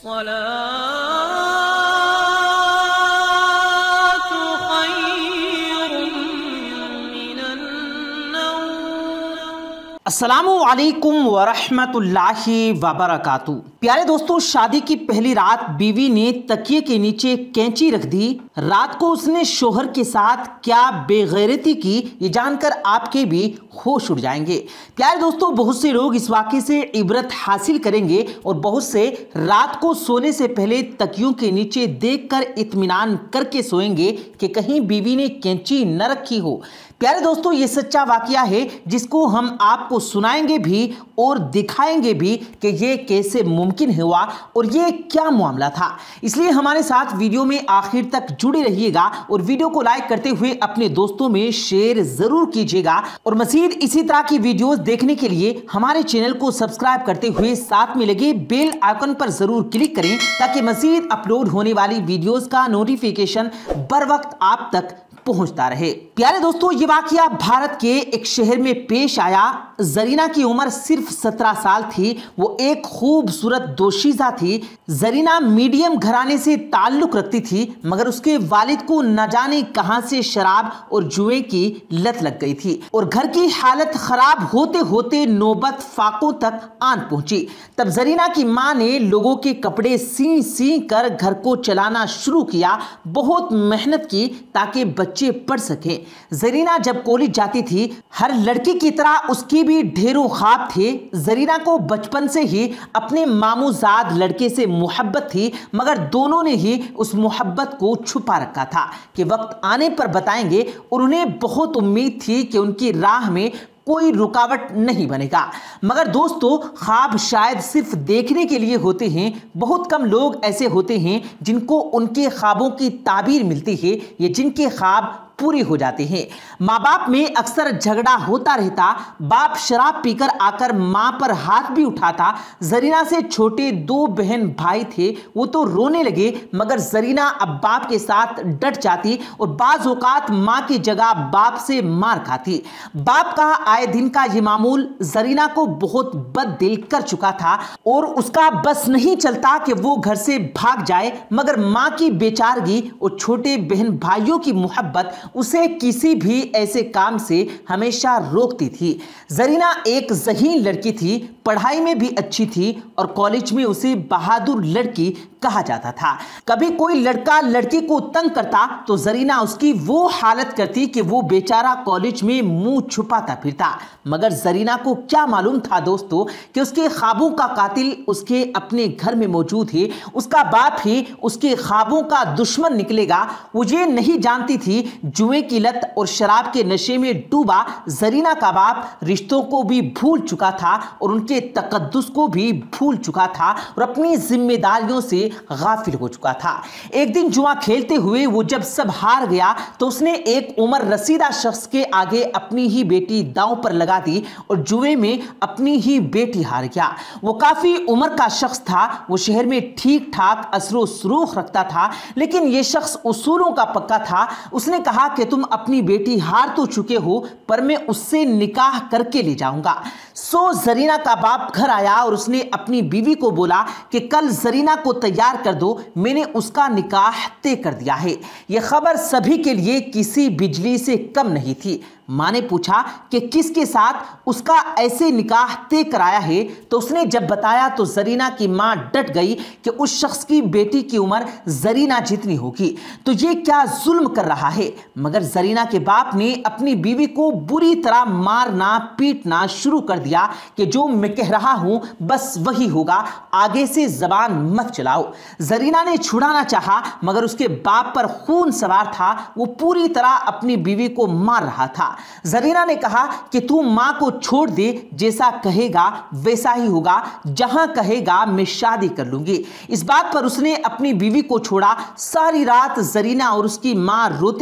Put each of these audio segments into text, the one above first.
السلام علیکم ورحمۃ اللہ وبرکاتہ۔ پیارے دوستو، شادی کی پہلی رات بیوی نے تکیے کے نیچے کینچی رکھ دی۔ رات کو اس نے شوہر کے ساتھ کیا بے غیرتی کی، یہ جان کر آپ کے بھی ہوش اڑ جائیں گے۔ پیارے دوستو، بہت سے لوگ اس واقعے سے عبرت حاصل کریں گے اور بہت سے رات کو سونے سے پہلے تکیوں کے نیچے دیکھ کر اطمینان کر کے سوئیں گے کہ کہیں بیوی نے کینچی نہ رکھی ہو۔ پیارے دوستو، یہ سچا واقعہ ہے جس کو ہم آپ کو سنائیں گے بھی اور دکھائیں گے بھی کہ یہ کیسے ممکن ہوا اور یہ کیا معاملہ تھا۔ اس لیے ہمارے ساتھ ویڈیو میں آخر تک جڑے رہیے گا اور ویڈیو کو لائک کرتے ہوئے اپنے دوستوں میں شیئر ضرور کیجیے گا، اور مزید اسی طرح کی ویڈیوز دیکھنے کے لیے ہمارے چینل کو سبسکرائب کرتے ہوئے ساتھ میں لگے بیل آئیکن پر ضرور کلک کریں تاکہ مزید اپلوڈ ہونے والی ویڈیوز کا نوٹیفیکیشن بر وقت آپ تک پہنچتا رہے۔ پیارے دوستو، یہ واقعہ بھارت کے ایک شہر میں پیش آیا۔ زرینہ کی عمر صرف 17 سال تھی۔ وہ ایک خوبصورت دوشیزہ تھی۔ زرینہ میڈیم گھرانے سے تعلق رکھتی تھی، مگر اس کے والد کو نہ جانے کہاں سے شراب اور جوئے کی لت لگ گئی تھی اور گھر کی حالت خراب ہوتے ہوتے نوبت فاقوں تک آن پہنچی۔ تب زرینہ کی ماں نے لوگوں کے کپڑے سی کر گھر کو چلانا شروع کیا۔ بہت محنت کی تاکہ بچے پڑھ سکیں۔ زرینہ جب کالج جاتی تھی، ہر لڑکی کی طرح اس کی بھی ڈھیروں خواب تھے۔ زرینہ کو بچپن سے ہی اپنے ماموں زاد لڑکے سے محبت تھی، مگر دونوں نے ہی اس محبت کو چھپا رکھا تھا کہ وقت آنے پر بتائیں گے، اور انہیں بہت امید تھی کہ ان کی راہ میں کوئی رکاوٹ نہیں بنے گا۔ مگر دوستو، خواب شاید صرف دیکھنے کے لیے ہوتے ہیں۔ بہت کم لوگ ایسے ہوتے ہیں جن کو ان کے خوابوں کی تعبیر ملتی ہے یا جن کے خواب پورے ہو جاتے ہیں۔ ماں باپ میں اکثر جھگڑا ہوتا رہتا۔ باپ شراب پی کر آ کر ماں پر ہاتھ بھی اٹھاتا۔ زرینہ سے چھوٹے 2 بہن بھائی تھے، وہ تو رونے لگے، مگر زرینہ اب باپ کے ساتھ ڈٹ جاتی اور بعض اوقات ماں کی جگہ باپ سے مار کھاتی۔ باپ کا آئے دن کا یہ معمول زرینہ کو بہت بد دل کر چکا تھا اور اس کا بس نہیں چلتا کہ وہ گھر سے بھاگ جائے، مگر ماں کی بیچارگی اور چھوٹے بہن بھائیوں کی محبت اسے کسی بھی ایسے کام سے ہمیشہ روکتی تھی۔ زرینہ ایک ذہین لڑکی تھی، پڑھائی میں بھی اچھی تھی اور کالج میں اسے بہادر لڑکی کہا جاتا تھا۔ کبھی کوئی لڑکا لڑکی کو تنگ کرتا تو زرینہ اس کی وہ حالت کرتی کہ وہ بیچارہ کالج میں منہ چھپاتا پھرتا۔ مگر زرینہ کو کیا معلوم تھا دوستو کہ اس کے خوابوں کا قاتل اس کے اپنے گھر میں موجود ہے۔ اس کا باپ ہی اس کے خوابوں کا دشمن نکلے گا۔ وہ یہ نہیں جانتی تھی جوئے کی لت اور شراب کے نشے میں ڈوبا زرینہ کا باپ رشتوں کو بھی بھول چکا تھا اور ان کے تقدس کو بھی بھول چکا تھا اور اپنی ذمہ داریوں سے غافل ہو چکا تھا۔ ایک دن جوا کھیلتے ہوئے وہ جب سب ہار گیا تو اس نے ایک عمر رسیدہ شخص کے آگے اپنی ہی بیٹی داؤں پر لگا دی اور جوئے میں اپنی ہی بیٹی ہار گیا۔ وہ کافی عمر کا شخص تھا۔ وہ شہر میں ٹھیک ٹھاک اثر و سروخ رکھتا تھا، لیکن یہ شخص اصولوں کا پکا تھا۔ اس نے کہا کہ تم اپنی بیٹی ہار تو چکے ہو، پر میں اس سے نکاح کر کے لے جاؤں گا۔ زرینہ کا باپ گھر آیا اور اس نے اپنی بیوی کو بولا کہ کل زرینہ کو تیار کر دو، میں نے اس کا نکاح طے کر دیا ہے۔ یہ خبر سبھی کے لیے کسی بجلی سے کم نہیں تھی۔ ماں نے پوچھا کہ کس کے ساتھ اس کا ایسے نکاح طے کرایا ہے، تو اس نے جب بتایا تو زرینہ کی ماں ڈٹ گئی کہ اس شخص کی بیٹی کی عمر زرینہ جتنی ہوگی، تو یہ کیا ظلم کر رہا ہے۔ مگر زرینہ کے باپ نے اپنی بیوی کو بری طرح مارنا پیٹنا شروع کر دیا کہ جو میں کہہ رہا ہوں بس وہی ہوگا، آگے سے زبان مت چلاؤ۔ زرینہ نے چھڑانا چاہا، مگر اس کے باپ پر خون سوار تھا۔ وہ پوری طرح اپنی بیوی کو مار رہا تھا۔ زرینہ نے کہا کہ تو ماں کو چھوڑ دے، جیسا کہے گا ویسا ہی ہوگا، جہاں کہے گا میں شادی کر لوں گی۔ اس بات پر اس نے اپنی بیوی کو چھوڑا۔ ساری رات زرینہ اور اس کی ماں روتے ہوئے گزاری۔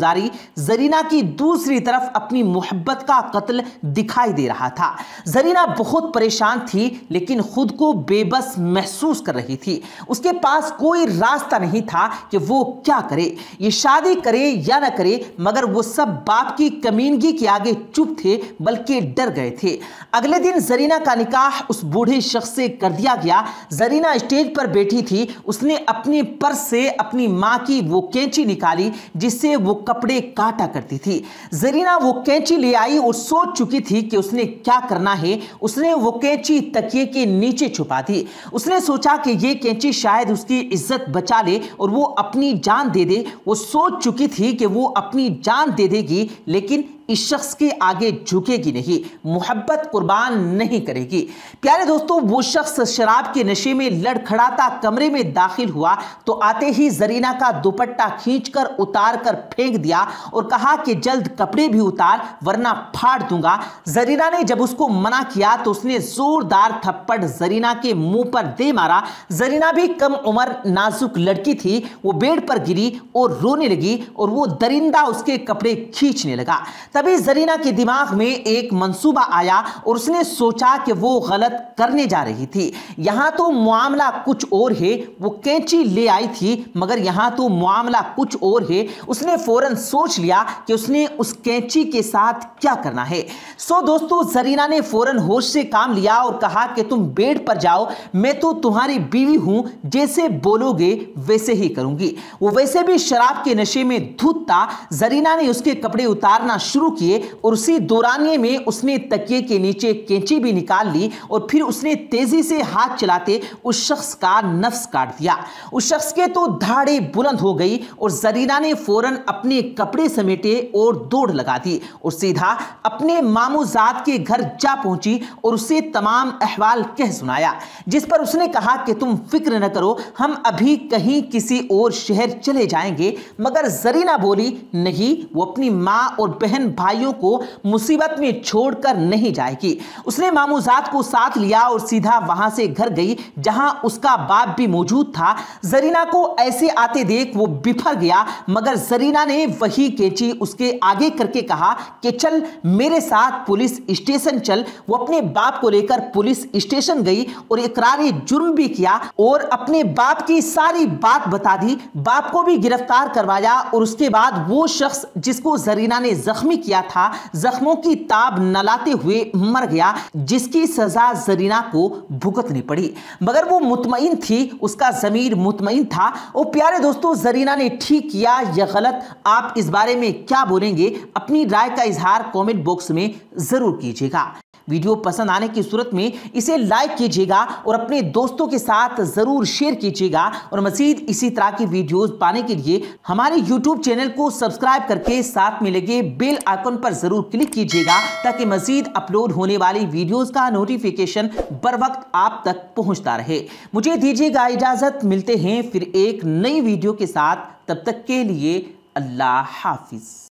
گزاری زرینہ کی دوسری طرف اپنی محبت کا قتل دکھائی دے رہا تھا۔ زرینہ بہت پریشان تھی لیکن خود کو بے بس محسوس کر رہی تھی۔ اس کے پاس کوئی راستہ نہیں تھا کہ وہ کیا کرے، یہ شادی کرے یا نہ کرے، مگر وہ سب باپ کی کمینگی کے آگے چپ تھے بلکہ ڈر گئے تھے۔ اگلے دن زرینہ کا نکاح اس بوڑھے شخص سے کر دیا گیا۔ زرینہ اسٹیج پر بیٹھی تھی، اس نے اپنے پرس سے اپنی ماں کی وہ کینچی نکالی جس سے وہ کپڑے کاٹا کرتی تھی۔ زرینہ وہ کینچی لے آئی اور سوچ چکی تھی کہ اس نے کیا کرنا ہے۔ اس نے وہ کینچی تکیے کے نیچے چھپا دی۔ اس نے سوچا کہ یہ کینچی شاید اس کی عزت بچا لے اور وہ اپنی جان دے دے۔ وہ سوچ چکی تھی کہ وہ اپنی جان دے دے گی لیکن اس شخص کے آگے جھکے گی نہیں، محبت قربان نہیں کرے گی۔ پیارے دوستو، وہ شخص شراب کے نشے میں لڑکھڑاتا کمرے میں داخل ہوا تو آتے ہی زرینہ کا دوپٹہ کھینچ کر اتار کر پھینک دیا اور کہا کہ جلد کپڑے بھی اتار ورنہ پھاڑ دوں گا۔ زرینہ نے جب اس کو منع کیا تو اس نے زوردار تھپڑ زرینہ کے منہ پر دے مارا۔ زرینہ بھی کم عمر نازک لڑکی تھی، وہ بیڈ پر گری اور رونے لگی اور وہ درندہ اس کے کپڑے کھینچنے لگا۔ تبھی زرینہ کے دماغ میں ایک منصوبہ آیا اور اس نے سوچا کہ وہ غلط کرنے جا رہی تھی۔ یہاں تو معاملہ کچھ اور ہے، وہ کینچی لے آئی تھی مگر یہاں تو معاملہ کچھ اور ہے۔ اس نے فوراً سوچ لیا کہ اس نے اس کینچی کے ساتھ کیا کرنا ہے۔ دوستو، زرینہ نے فوراً ہوش سے کام لیا اور کہا کہ تم بیڈ پر جاؤ، میں تو تمہاری بیوی ہوں، جیسے بولو گے ویسے ہی کروں گی۔ وہ ویسے بھی شراب کے نشے میں دھت تھا۔ زرینہ نے اس کے کپڑے اتارنا شروع کیے اور اسی دورانیے میں اس نے تکیے کے نیچے کینچی بھی نکال لی اور پھر اس نے تیزی سے ہاتھ چلاتے اس شخص کا نفس کاٹ دیا۔ اس شخص کے تو دھاڑیں بلند ہو گئی اور زرینہ نے فوراً اپنے کپڑے سمیٹے اور دوڑ لگا دی اور سیدھا اپنے ماموں زاد کے گھر جا پہنچی اور اسے تمام احوال کہہ سنایا، جس پر اس نے کہا کہ تم فکر نہ کرو، ہم ابھی کہیں کسی اور شہر چلے جائیں گے۔ مگر زرینہ بولی نہیں، وہ اپنی ماں اور بہن بھائیوں کو مصیبت میں چھوڑ کر نہیں جائے گی۔ اس نے ماموں زاد کو ساتھ لیا اور سیدھا وہاں سے گھر گئی جہاں اس کا باپ بھی موجود تھا۔ زرینہ کو ایسے آتے دیکھ وہ بفر گیا، مگر زرینہ نے وہی کینچی اس کے آگے کر کے کہا کہ چل میرے ساتھ پولیس اسٹیشن چل۔ وہ اپنے باپ کو لے کر پولیس اسٹیشن گئی اور اقرار جرم بھی کیا اور اپنے باپ کی ساری بات بتا دی۔ باپ کو بھی گرفتار کروایا اور اس کے بعد وہ شخص جس کو زرینہ نے زخمی کیا تھا زخموں کی تاب نہ لاتے ہوئے مر گیا، جس کی سزا زرینہ کو بھگتنی پڑی، مگر وہ مطمئن تھی، اس کا ضمیر مطمئن تھا۔ اور پیارے دوستو، زرینہ نے ٹھیک کیا یا غلط، آپ اس بارے میں کیا بولیں گے؟ اپنی رائے کا اظہار کامنٹ باکس میں ضرور کیجیے گا۔ ویڈیو پسند آنے کی صورت میں اسے لائک کیجیے گا اور اپنے دوستوں کے ساتھ ضرور شیئر کیجیے گا، اور مزید اسی طرح کی ویڈیوز پانے کے لیے ہمارے یوٹیوب چینل کو سبسکرائب کر کے ساتھ میں لگے بیل آئیکن پر ضرور کلک کیجیے گا تاکہ مزید اپلوڈ ہونے والی ویڈیوز کا نوٹیفیکیشن بر وقت آپ تک پہنچتا رہے۔ مجھے دیجیے گا اجازت، ملتے ہیں پھر ایک نئی ویڈیو کے ساتھ، تب تک کے لیے اللہ حافظ۔